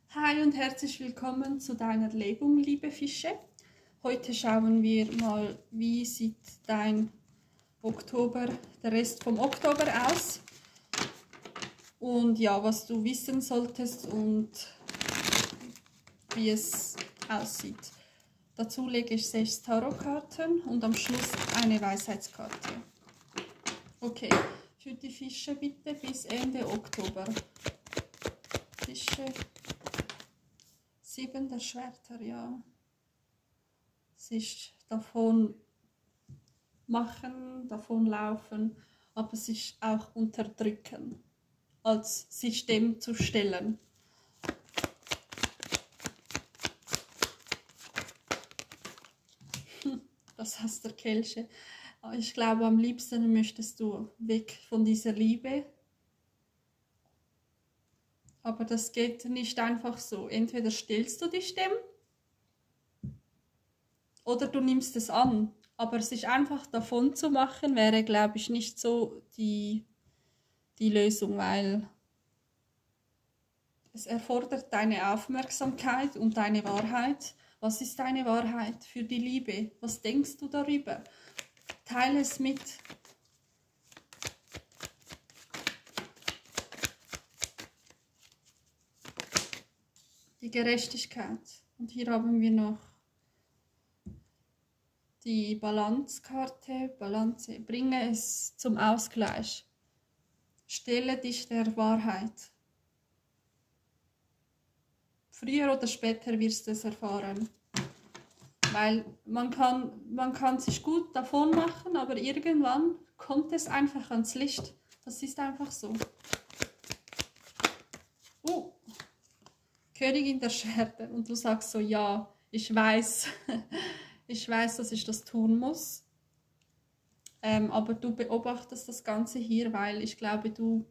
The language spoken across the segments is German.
Hi und herzlich willkommen zu deiner Legung, liebe Fische. Heute schauen wir mal, wie sieht dein Oktober, der Rest vom Oktober aus. Und ja, was du wissen solltest und wie es aussieht. Dazu lege ich 6 Tarotkarten und am Schluss eine Weisheitskarte. Okay, für die Fische bitte bis Ende Oktober. Fische. 7 der Schwerter, ja. Es ist davon machen, davon laufen, aber sich auch unterdrücken, als sich dem zu stellen. Das heißt der Kelche. Ich glaube, am liebsten möchtest du weg von dieser Liebe. Aber das geht nicht einfach so. Entweder stellst du dich dem oder du nimmst es an. Aber sich einfach davon zu machen, wäre, glaube ich, nicht so die Lösung, weil es erfordert deine Aufmerksamkeit und deine Wahrheit. Was ist deine Wahrheit für die Liebe? Was denkst du darüber? Teile es mit. Die Gerechtigkeit. Und hier haben wir noch die Balanzkarte. Balance. Bringe es zum Ausgleich. Stelle dich der Wahrheit. Früher oder später wirst du es erfahren. Weil man kann sich gut davon machen, aber irgendwann kommt es einfach ans Licht. Das ist einfach so. Königin der Schwerter. Und du sagst so, ja, ich weiß, dass ich das tun muss. Aber du beobachtest das Ganze hier, weil ich glaube, du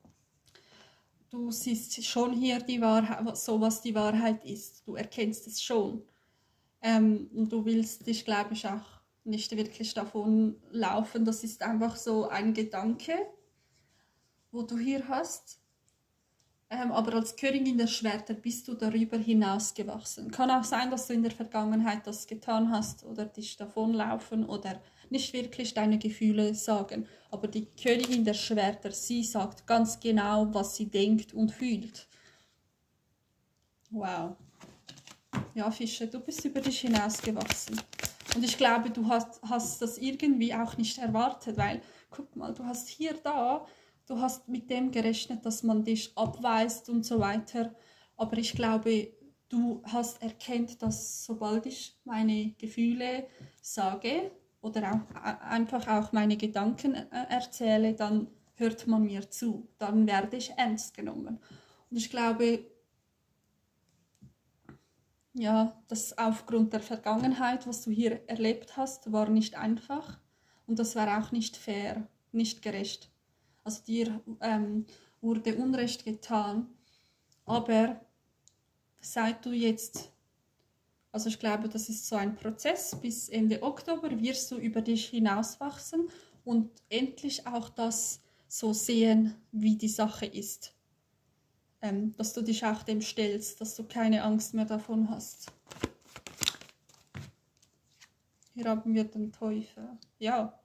siehst schon hier die Wahrheit, so was die Wahrheit ist. Du erkennst es schon. Und du willst dich, glaube ich, auch nicht wirklich davon laufen. Das ist einfach so ein Gedanke, wo du hier hast. Aber als Königin der Schwerter bist du darüber hinausgewachsen. Kann auch sein, dass du in der Vergangenheit das getan hast oder dich davonlaufen oder nicht wirklich deine Gefühle sagen. Aber die Königin der Schwerter, sie sagt ganz genau, was sie denkt und fühlt. Wow. Ja, Fische, du bist über dich hinausgewachsen. Und ich glaube, du hast das irgendwie auch nicht erwartet, weil, guck mal, du hast hier du hast mit dem gerechnet, dass man dich abweist und so weiter. Aber ich glaube, du hast erkannt, dass sobald ich meine Gefühle sage oder auch einfach auch meine Gedanken erzähle, dann hört man mir zu. Dann werde ich ernst genommen. Und ich glaube, ja, das aufgrund der Vergangenheit, was du hier erlebt hast, war nicht einfach. Und das war auch nicht fair, nicht gerecht. Also dir wurde Unrecht getan, aber seit du jetzt, also ich glaube, das ist so ein Prozess, bis Ende Oktober wirst du über dich hinauswachsen und endlich auch das so sehen, wie die Sache ist. Dass du dich auch dem stellst, dass du keine Angst mehr davon hast. Hier haben wir den Teufel. Ja.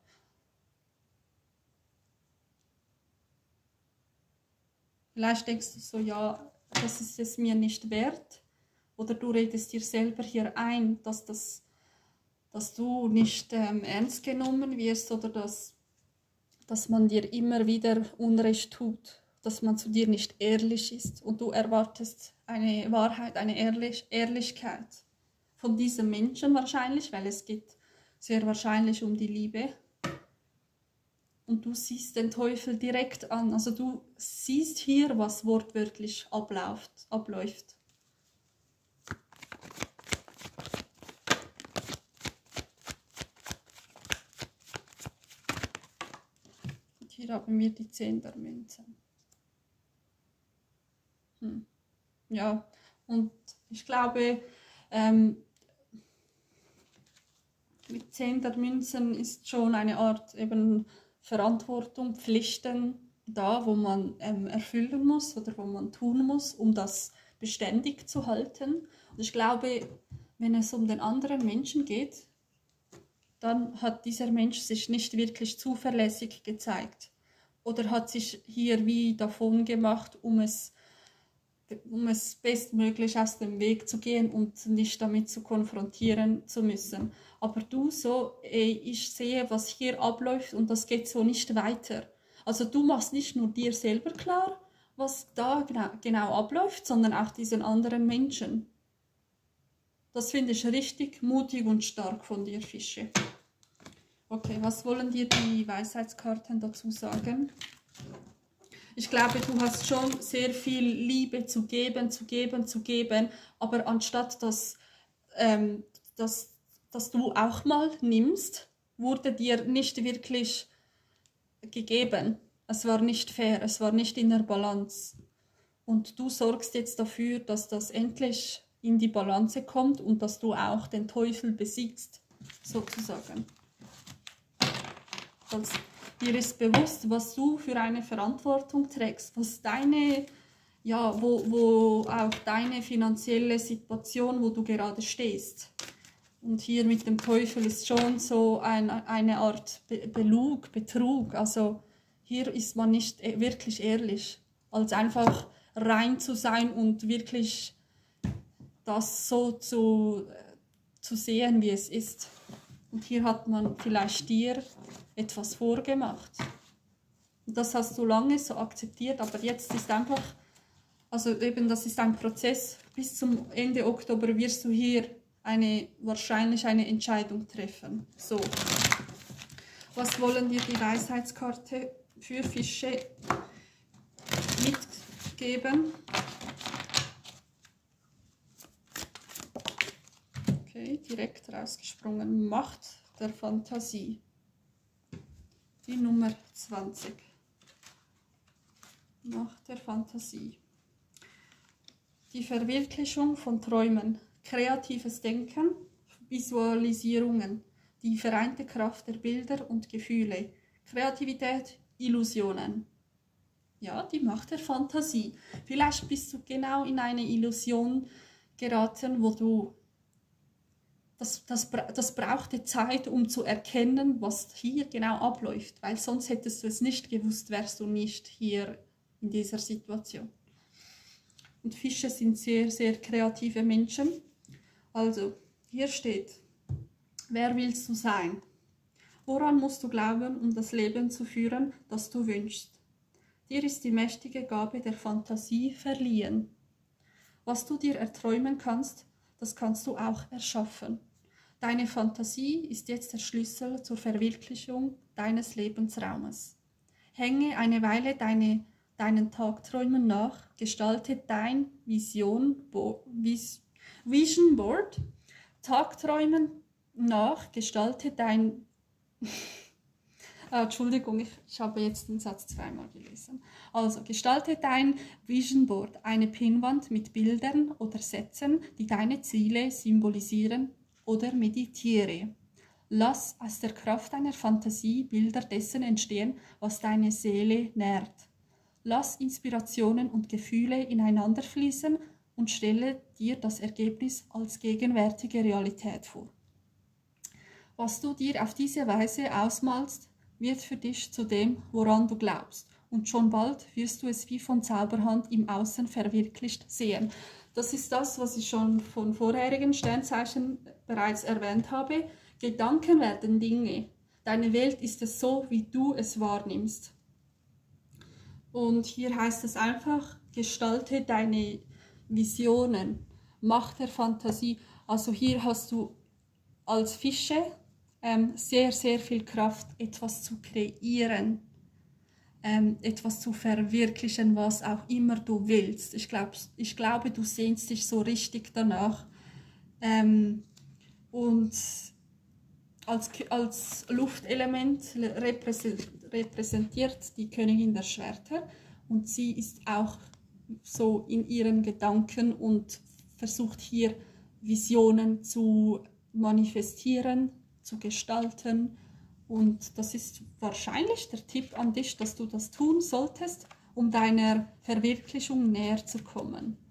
Vielleicht denkst du so, ja, das ist es mir nicht wert. Oder du redest dir selber hier ein, dass du nicht ernst genommen wirst oder dass man dir immer wieder Unrecht tut, dass man zu dir nicht ehrlich ist und du erwartest eine Wahrheit, eine Ehrlichkeit von diesem Menschen wahrscheinlich, weil es geht sehr wahrscheinlich um die Liebe. Und du siehst den Teufel direkt an. Also du siehst hier, was wortwörtlich abläuft. Und hier haben wir die 10 der Münzen. Ja, und ich glaube, mit 10 der Münzen ist schon eine Art eben Verantwortung, Pflichten da, wo man erfüllen muss oder wo man tun muss, um das beständig zu halten. Und ich glaube, wenn es um den anderen Menschen geht, dann hat dieser Mensch sich nicht wirklich zuverlässig gezeigt oder hat sich hier wie davon gemacht, um es bestmöglich aus dem Weg zu gehen und nicht damit zu konfrontieren zu müssen. Aber du so, ey, ich sehe, was hier abläuft und das geht so nicht weiter. Also du machst nicht nur dir selber klar, was da genau abläuft, sondern auch diesen anderen Menschen. Das finde ich richtig mutig und stark von dir, Fische. Okay, was wollen dir die Weisheitskarten dazu sagen? Ich glaube, du hast schon sehr viel Liebe zu geben, aber anstatt dass du auch mal nimmst, wurde dir nicht wirklich gegeben. Es war nicht fair, es war nicht in der Balance. Und du sorgst jetzt dafür, dass das endlich in die Balance kommt und dass du auch den Teufel besiegst, sozusagen. Also, dir ist bewusst, was du für eine Verantwortung trägst, was deine, ja, wo auch deine finanzielle Situation, wo du gerade stehst. Und hier mit dem Teufel ist schon so eine Art Betrug. Also hier ist man nicht wirklich ehrlich, als einfach rein zu sein und wirklich das so zu sehen, wie es ist. Und hier hat man vielleicht dir etwas vorgemacht. Und das hast du lange so akzeptiert, aber jetzt ist einfach, also eben das ist ein Prozess. Bis zum Ende Oktober wirst du hier wahrscheinlich eine Entscheidung treffen. So. Was wollen dir die Weisheitskarte für Fische mitgeben? Okay, direkt rausgesprungen. Macht der Fantasie. Die Nummer 20. Macht der Fantasie. Die Verwirklichung von Träumen, kreatives Denken, Visualisierungen, die vereinte Kraft der Bilder und Gefühle, Kreativität, Illusionen. Ja, die Macht der Fantasie. Vielleicht bist du genau in eine Illusion geraten, wo du das brauchte Zeit, um zu erkennen, was hier genau abläuft, weil sonst hättest du es nicht gewusst, wärst du nicht hier in dieser Situation. Und Fische sind sehr, sehr kreative Menschen. Also, hier steht, wer willst du sein? Woran musst du glauben, um das Leben zu führen, das du wünschst? Dir ist die mächtige Gabe der Fantasie verliehen. Was du dir erträumen kannst, das kannst du auch erschaffen. Deine Fantasie ist jetzt der Schlüssel zur Verwirklichung deines Lebensraumes. Hänge eine Weile deinen Tagträumen nach, gestalte dein Vision Board, Tagträumen nach, gestalte dein... Entschuldigung, ich habe jetzt den Satz zweimal gelesen. Also, gestalte dein Vision Board, eine Pinnwand mit Bildern oder Sätzen, die deine Ziele symbolisieren, oder meditiere. Lass aus der Kraft deiner Fantasie Bilder dessen entstehen, was deine Seele nährt. Lass Inspirationen und Gefühle ineinander fließen und stelle dir das Ergebnis als gegenwärtige Realität vor. Was du dir auf diese Weise ausmalst, wird für dich zu dem, woran du glaubst. Und schon bald wirst du es wie von Zauberhand im Außen verwirklicht sehen. Das ist das, was ich schon von vorherigen Sternzeichen bereits erwähnt habe. Gedanken werden Dinge. Deine Welt ist es so, wie du es wahrnimmst. Und hier heißt es einfach, gestalte deine Visionen, Macht der Fantasie. Also hier hast du als Fische sehr, sehr viel Kraft, etwas zu kreieren, etwas zu verwirklichen, was auch immer du willst. Ich glaube, du sehnst dich so richtig danach. Und als Luftelement repräsentiert die Königin der Schwerter und sie ist auch so in ihren Gedanken und versucht hier Visionen zu manifestieren, zu gestalten. Und das ist wahrscheinlich der Tipp an dich, dass du das tun solltest, um deiner Verwirklichung näher zu kommen.